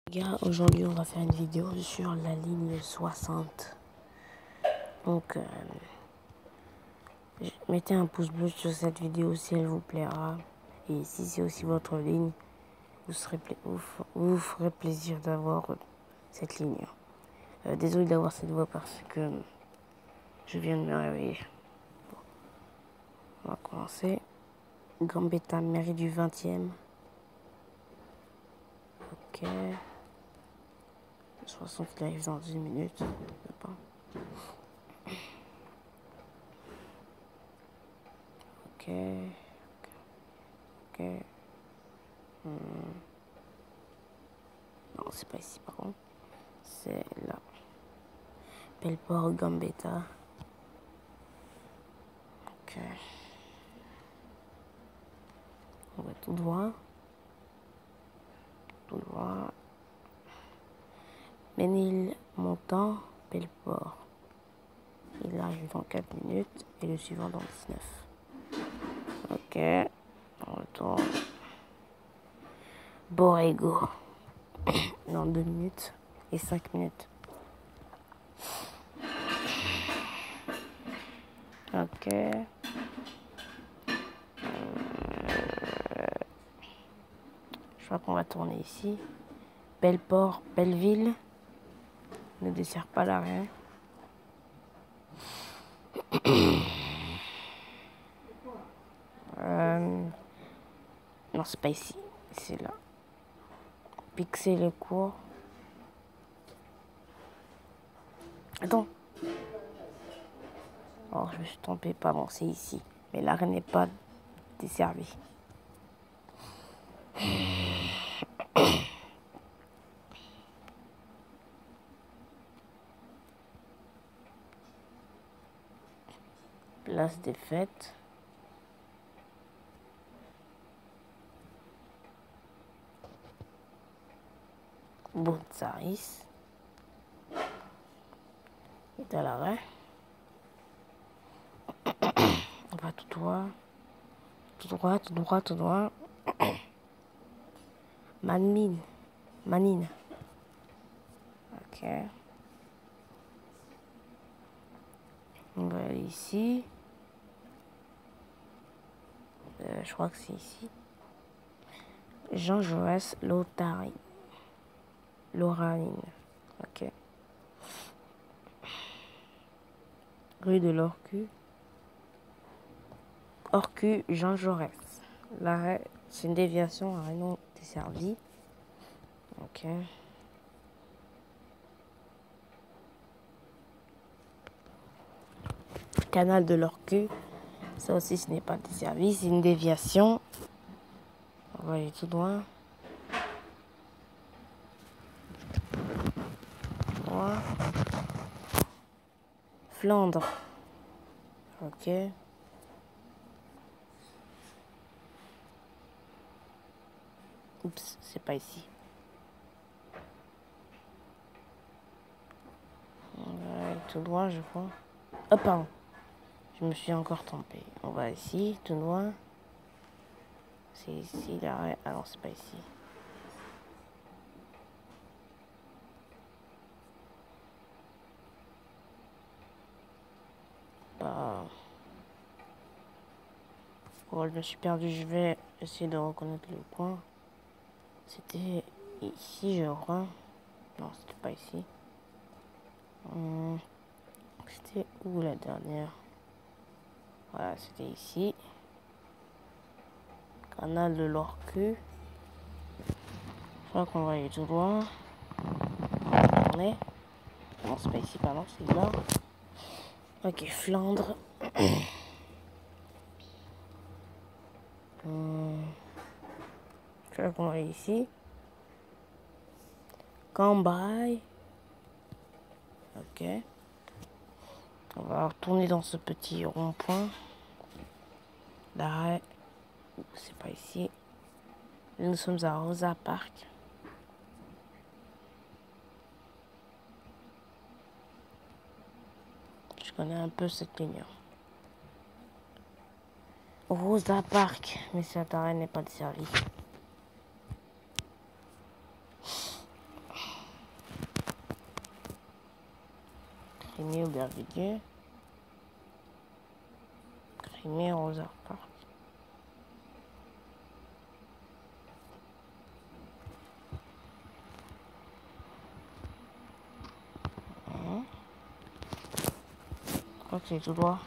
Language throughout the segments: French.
Gars, aujourd'hui on va faire une vidéo sur la ligne 60. Donc mettez un pouce bleu sur cette vidéo si elle vous plaira. Et si c'est aussi votre ligne, vous ferez plaisir d'avoir cette ligne. Désolé d'avoir cette voix parce que je viens de me réveiller. Bon, on va commencer. Gambetta, mairie du 20e. Ok. 60 qui arrive dans 1 minute. Je sais pas. Ok. Ok. Non, c'est pas ici par contre. C'est là. Belport, Gambetta. Ok. On va tout droit. Tout droit. Ménilmontant, Belport. Il arrive dans 4 minutes et le suivant dans 19. Ok. On retourne. Borrego. Dans 2 minutes et 5 minutes. Ok. Je crois qu'on va tourner ici. Belport, Belleville. Ne dessert pas l'arrêt. Non, c'est pas ici. C'est là. Pixer le cours. Attends. Oh, je me suis trompée. Pardon, c'est ici. Mais l'arrêt n'est pas desservi. Place des Fêtes. Bontsaris. Et à l'arrêt. On va tout droit. Tout droit, tout droit, tout droit. Manine. Ok. On va aller ici. Je crois que c'est ici. Jean Jaurès, Lorraine. Ok. Rue de l'Orcu. Orcu, Jean Jaurès. L'arrêt, c'est une déviation à non desservi. Ok. Canal de l'Orcu. Ça aussi, ce n'est pas desservi. C'est une déviation. On va aller tout droit. Flandre. Ok. Oups, c'est pas ici. On va aller tout droit, je crois. Oh, pardon. Je me suis encore trompée. On va ici, tout droit. C'est ici l'arrêt. Ah non, c'est pas ici. Oh, je me suis perdu. Je vais essayer de reconnaître le coin. C'était ici, je crois. Non, c'était pas ici. C'était où la dernière? Voilà, c'était ici. Canal de l'Orcu. Je crois qu'on va aller tout droit. Tourner. Non, c'est pas ici, pardon, c'est là. Ok, Flandre. Je crois qu'on va aller ici. Cambrai. Ok. On va retourner dans ce petit rond-point. L'arrêt. C'est pas ici. Nous sommes à Rosa Park. Je connais un peu cette ligne. Rosa Park, mais cet arrêt n'est pas desservi. Crimée, Aubervilliers. Crimée, Rosa Park. Je crois que c'est tout droit.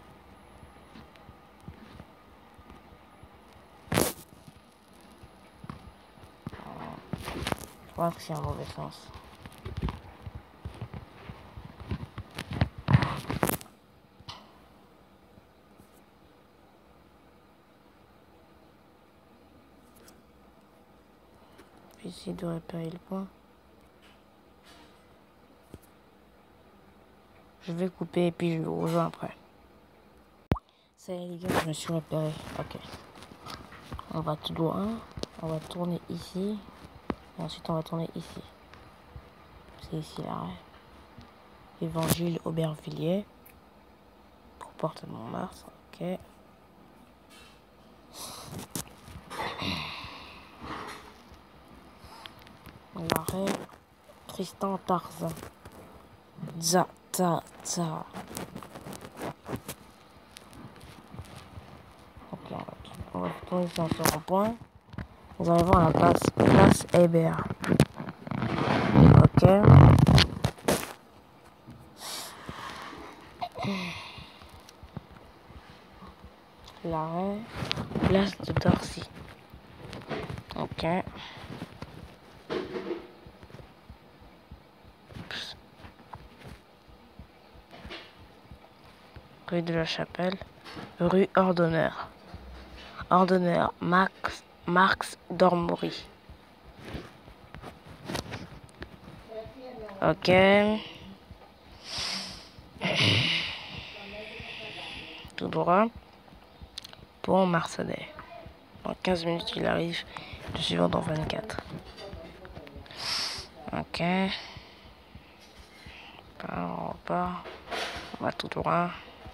Je crois que c'est un mauvais sens. Puis essayer de repérer le point. Je vais couper et puis je vous rejoins après. Ça y est les gars, je me suis repéré. Ok. On va tout droit. On va tourner ici. Et ensuite on va tourner ici. C'est ici l'arrêt. Évangile Aubervilliers. Pour Porte de Montmartre. Ok. L'arrêt Tristan Tarzan. Za, za, za. Ok, on va tourner sur ce rond-point. Nous arrivons à la place Hébert. Ok. L'arrêt, place de Dorcy. Ok. Rue de la Chapelle. Rue Ordonneur. Ordonneur, Marx Dormory. Ok. Tout droit. Pont Marseillais. Dans 15 minutes, il arrive. Le suivant dans 24. Ok. On repart. On va tout droit.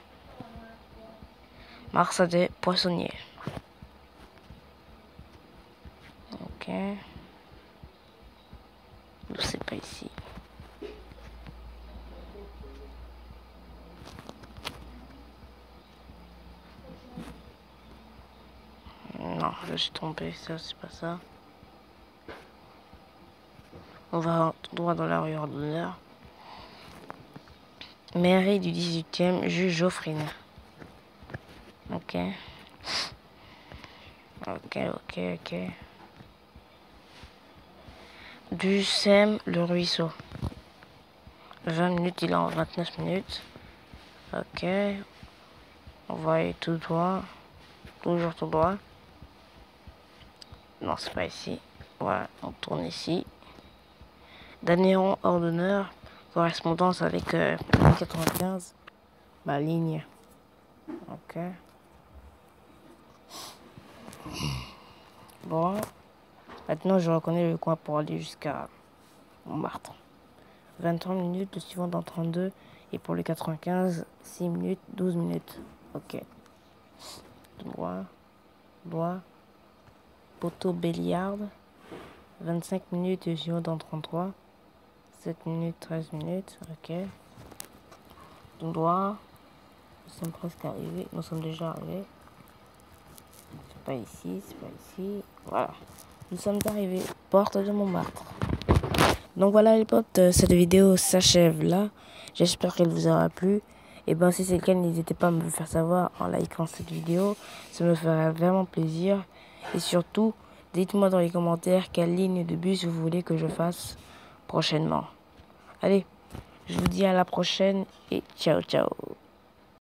Marseillais, Poissonnier. Ok. C'est pas ici. Non, je suis trompé, ça c'est pas ça. On va tout droit dans la rue Ordonneur. Mairie du 18e, juge Geoffrine. Ok. Ok. Du SEM, le ruisseau. 20 minutes, il est en 29 minutes. Ok. On va aller tout droit. Toujours tout droit. Non, c'est pas ici. Voilà, on tourne ici. Danéron Ordonneur. Correspondance avec 95. Ma ligne. Ok. Bon. Maintenant, je reconnais le coin pour aller jusqu'à Montmartre. 23 minutes, le suivant dans 32. Et pour le 95, 6 minutes, 12 minutes. Ok. Droit. Poteau Béliarde. 25 minutes, le suivant dans 33. 7 minutes, 13 minutes. Ok. Tout droit. Nous sommes presque arrivés. Nous sommes déjà arrivés. C'est pas ici. Voilà. Nous sommes arrivés. Porte de Montmartre. Donc voilà les potes, cette vidéo s'achève là. J'espère qu'elle vous aura plu. Et ben si c'est le cas, n'hésitez pas à me le faire savoir en likant cette vidéo. Ça me ferait vraiment plaisir. Et surtout, dites-moi dans les commentaires quelle ligne de bus vous voulez que je fasse prochainement. Allez, je vous dis à la prochaine et ciao ciao.